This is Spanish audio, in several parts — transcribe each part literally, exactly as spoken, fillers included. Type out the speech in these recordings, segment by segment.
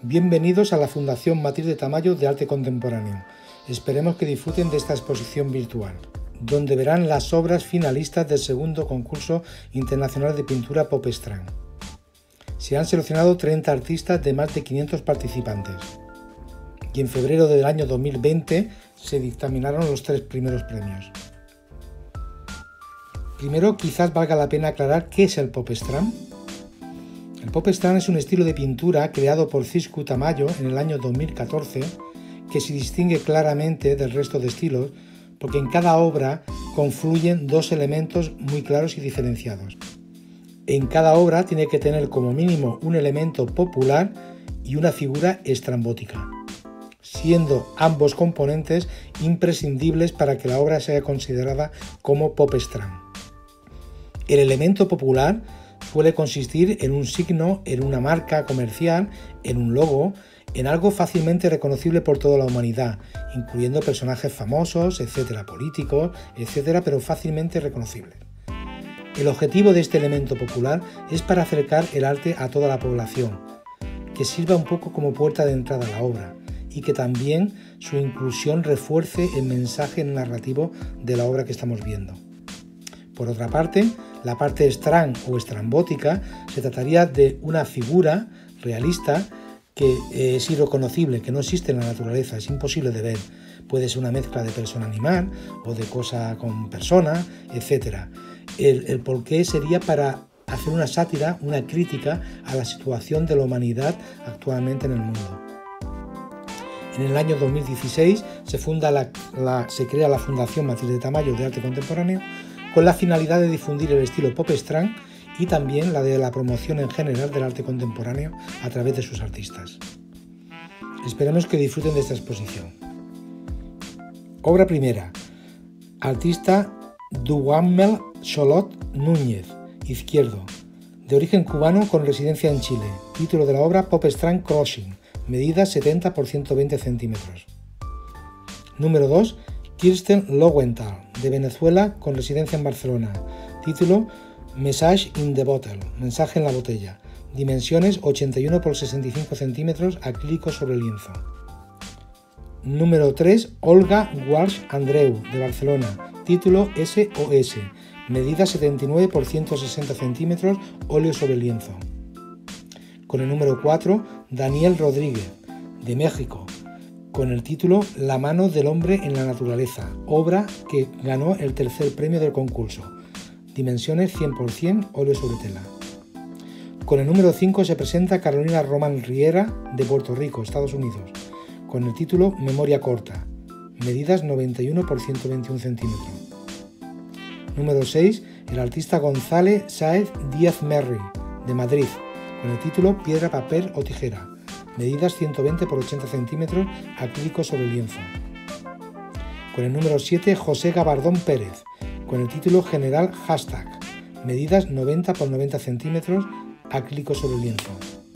Bienvenidos a la Fundación Matilde Tamayo de Arte Contemporáneo. Esperemos que disfruten de esta exposición virtual, donde verán las obras finalistas del segundo concurso internacional de pintura Popstrand. Se han seleccionado treinta artistas de más de quinientos participantes y en febrero del año dos mil veinte se dictaminaron los tres primeros premios. Primero, quizás valga la pena aclarar qué es el Popstrand. El Popstrand es un estilo de pintura creado por Cisco Tamayo en el año dos mil catorce que se distingue claramente del resto de estilos porque en cada obra confluyen dos elementos muy claros y diferenciados. En cada obra tiene que tener como mínimo un elemento popular y una figura estrambótica, siendo ambos componentes imprescindibles para que la obra sea considerada como Popstrand. El elemento popular suele consistir en un signo, en una marca comercial, en un logo, en algo fácilmente reconocible por toda la humanidad, incluyendo personajes famosos, etcétera, políticos, etcétera, pero fácilmente reconocibles. El objetivo de este elemento popular es para acercar el arte a toda la población, que sirva un poco como puerta de entrada a la obra y que también su inclusión refuerce el mensaje narrativo de la obra que estamos viendo. Por otra parte, la parte strand o estrambótica se trataría de una figura realista que es irreconocible, que no existe en la naturaleza, es imposible de ver. Puede ser una mezcla de persona-animal o de cosa con persona, etcétera. El, el porqué sería para hacer una sátira, una crítica a la situación de la humanidad actualmente en el mundo. En el año dos mil dieciséis se, funda la, la, se crea la Fundación Matilde Tamayo de Arte Contemporáneo con la finalidad de difundir el estilo Popstrand y también la de la promoción en general del arte contemporáneo a través de sus artistas. Esperemos que disfruten de esta exposición. Obra primera. Artista Duhamel Xolot Núñez, izquierdo, de origen cubano con residencia en Chile. Título de la obra Popstrand Crossing, medida setenta por ciento veinte centímetros. Número dos. Kirsten Lowenthal, de Venezuela con residencia en Barcelona. Título Message in the Bottle, mensaje en la botella. Dimensiones ochenta y uno por sesenta y cinco centímetros, acrílico sobre lienzo. Número tres. Olga Walsh Andreu, de Barcelona. Título S O S, medida setenta y nueve por ciento sesenta centímetros, óleo sobre lienzo. Con el número cuatro. Daniel Rodríguez, de México, con el título La mano del hombre en la naturaleza, obra que ganó el tercer premio del concurso. Dimensiones cien por ciento, óleo sobre tela. Con el número cinco se presenta Carolina Román Riera, de Puerto Rico, Estados Unidos, con el título Memoria corta, medidas noventa y uno por ciento veintiuno centímetros. Número seis. El artista González Sáez Díaz Merri, de Madrid, con el título Piedra, papel o tijera, medidas ciento veinte por ochenta centímetros, acrílico sobre lienzo. Con el número siete. José Gabardón Pérez, con el título General Hashtag, medidas noventa por noventa centímetros, acrílico sobre lienzo.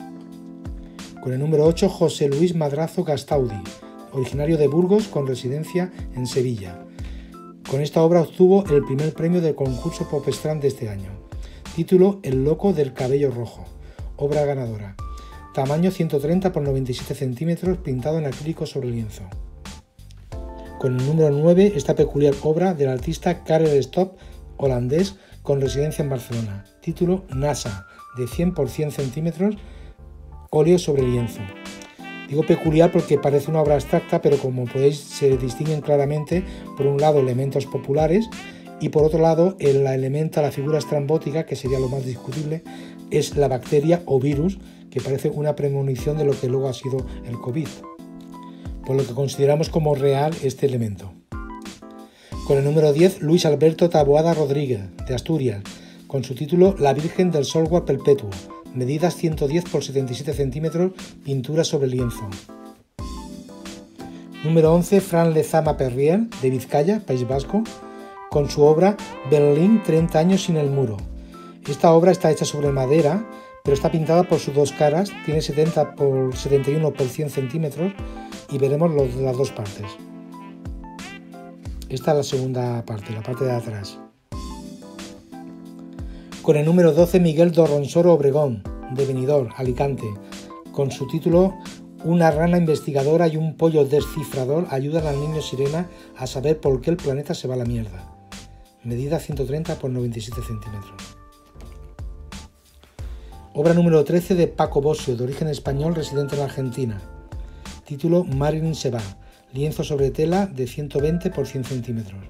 Con el número ocho. José Luis Madrazo Gastaudi, originario de Burgos con residencia en Sevilla. Con esta obra obtuvo el primer premio del concurso Popstrand de este año. Título El loco del cabello rojo, obra ganadora. Tamaño ciento treinta por noventa y siete centímetros, pintado en acrílico sobre lienzo. Con el número nueve, esta peculiar obra del artista Karel Stop, holandés, con residencia en Barcelona. Título NASA, de cien por cien centímetros, óleo sobre lienzo. Digo peculiar porque parece una obra abstracta, pero como podéis se distinguen claramente, por un lado, elementos populares y por otro lado, el elemento, la figura estrambótica, que sería lo más discutible, es la bacteria o virus, que parece una premonición de lo que luego ha sido el COVID, por lo que consideramos como real este elemento. Con el número diez, Luis Alberto Taboada Rodríguez, de Asturias, con su título La Virgen del Software Perpetuo, medidas ciento diez por setenta y siete centímetros, pintura sobre lienzo. Número once, Fran Lezama Perrier, de Vizcaya, País Vasco, con su obra Berlín treinta años sin el muro. Esta obra está hecha sobre madera, pero está pintada por sus dos caras, tiene setenta por setenta y uno por cien centímetros y veremos los, las dos partes. Esta es la segunda parte, la parte de atrás. Con el número doce, Miguel Dorronsoro Obregón, de Benidorm, Alicante, con su título Una rana investigadora y un pollo descifrador ayudan al niño sirena a saber por qué el planeta se va a la mierda. Medida ciento treinta por noventa y siete centímetros. Obra número trece de Paco Bosio, de origen español, residente en Argentina. Título Marilyn se va. Lienzo sobre tela de ciento veinte por cien centímetros.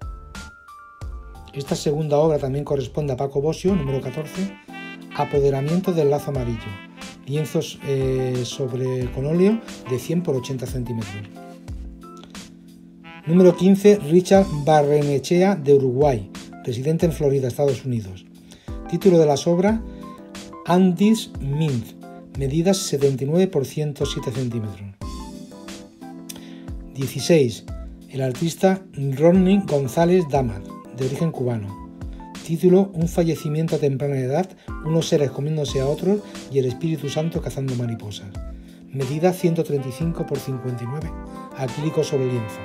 Esta segunda obra también corresponde a Paco Bosio, número catorce, Apoderamiento del lazo amarillo. Lienzos eh, sobre con óleo de cien por ochenta centímetros. Número quince, Richard Barrenechea, de Uruguay, residente en Florida, Estados Unidos. Título de las obras Andes Mint, medidas setenta y nueve por ciento siete centímetros. dieciséis. El artista Ronnie González Damas, de origen cubano. Título Un fallecimiento a temprana edad, unos seres comiéndose a otros y el Espíritu Santo cazando mariposas. Medida ciento treinta y cinco por cincuenta y nueve, acrílico sobre lienzo.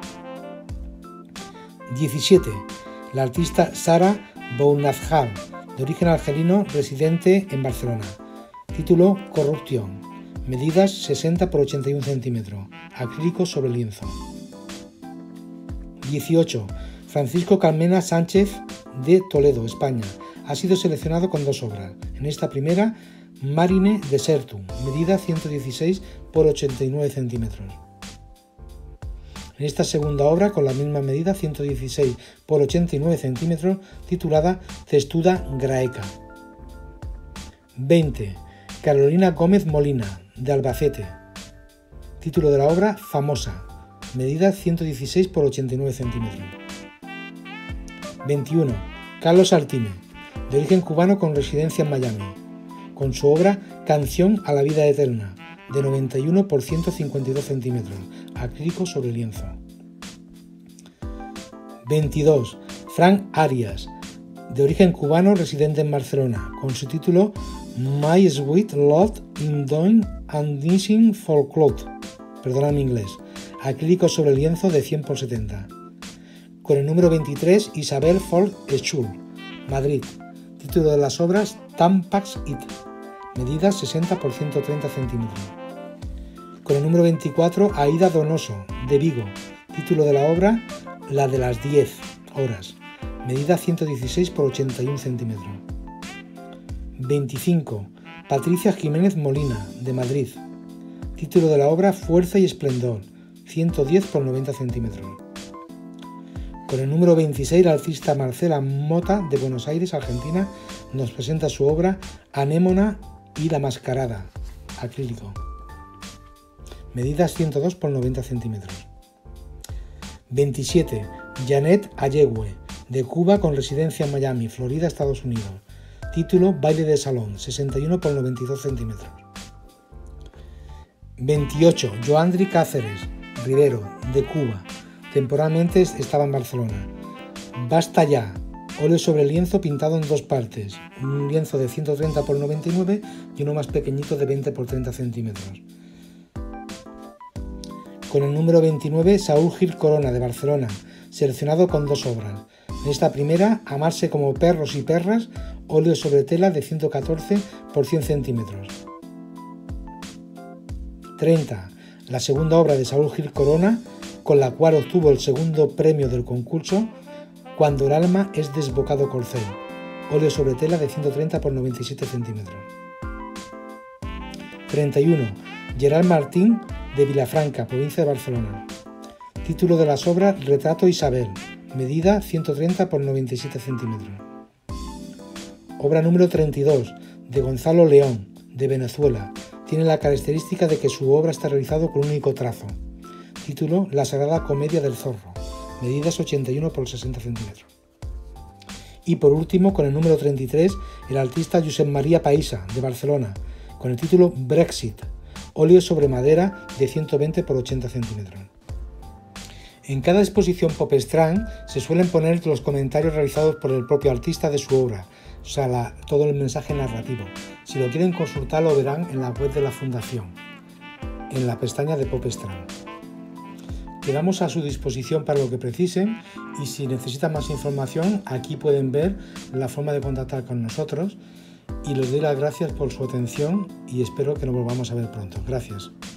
diecisiete. La artista Sara Bounazhar, de origen argelino, residente en Barcelona. Título Corrupción. Medidas sesenta por ochenta y uno centímetros, acrílico sobre lienzo. dieciocho. Francisco Carmena Sánchez, de Toledo, España. Ha sido seleccionado con dos obras. En esta primera, Marine Desertum, medida ciento dieciséis por ochenta y nueve centímetros. En esta segunda obra, con la misma medida, ciento dieciséis por ochenta y nueve centímetros, titulada Cestuda Graeca. veinte. Carolina Gómez Molina, de Albacete. Título de la obra Famosa, medida ciento dieciséis por ochenta y nueve centímetros. veintiuno. Carlos Altime, de origen cubano con residencia en Miami, con su obra Canción a la vida eterna, de noventa y uno por ciento cincuenta y dos centímetros, acrílico sobre lienzo. veintidós. Frank Arias, de origen cubano, residente en Barcelona, con su título My Sweet Lord in Doing and Dancing Folklore, perdona mi inglés, acrílico sobre lienzo de cien por setenta. Con el número veintitrés, Isabel Folk Schul, Madrid. Título de las obras Tampax It, medida sesenta por ciento treinta centímetros. Con el número veinticuatro, Aida Donoso, de Vigo. Título de la obra La de las diez horas, medida ciento dieciséis por ochenta y uno centímetros. veinticinco. Patricia Jiménez Molina, de Madrid. Título de la obra Fuerza y Esplendor, ciento diez por noventa centímetros. Con el número veintiséis, la artista Marcela Mota, de Buenos Aires, Argentina, nos presenta su obra Anémona y la Mascarada, acrílico. Medidas ciento dos por noventa centímetros. veintisiete. Janet Ayehue, de Cuba con residencia en Miami, Florida, Estados Unidos. Título Baile de salón, sesenta y uno por noventa y dos centímetros. veintiocho. Joandri Cáceres Rivero, de Cuba. Temporalmente estaba en Barcelona. Basta ya. Óleo sobre lienzo pintado en dos partes. Un lienzo de ciento treinta por noventa y nueve y uno más pequeñito de veinte por treinta centímetros. Con el número veintinueve, Saúl Gil Corona, de Barcelona, seleccionado con dos obras. En esta primera, Amarse como perros y perras, óleo sobre tela de ciento catorce por cien centímetros. treinta. La segunda obra de Saúl Gil Corona, con la cual obtuvo el segundo premio del concurso, Cuando el alma es desbocado corcel, óleo sobre tela de ciento treinta por noventa y siete centímetros. treinta y uno. Gerard Martín, de Vilafranca, provincia de Barcelona. Título de las obras Retrato Isabel, medida ciento treinta por noventa y siete centímetros. Obra número treinta y dos, de Gonzalo León, de Venezuela. Tiene la característica de que su obra está realizada con un único trazo. Título La Sagrada Comedia del Zorro, medidas ochenta y uno por sesenta centímetros. Y por último, con el número treinta y tres, el artista Josep María Paisa, de Barcelona, con el título Brexit, óleo sobre madera de ciento veinte por ochenta centímetros. En cada exposición Popestran se suelen poner los comentarios realizados por el propio artista de su obra, o sea, la, todo el mensaje narrativo. Si lo quieren consultar, lo verán en la web de la Fundación, en la pestaña de Popestran. Quedamos a su disposición para lo que precisen y si necesitan más información, aquí pueden ver la forma de contactar con nosotros y les doy las gracias por su atención y espero que nos volvamos a ver pronto. Gracias.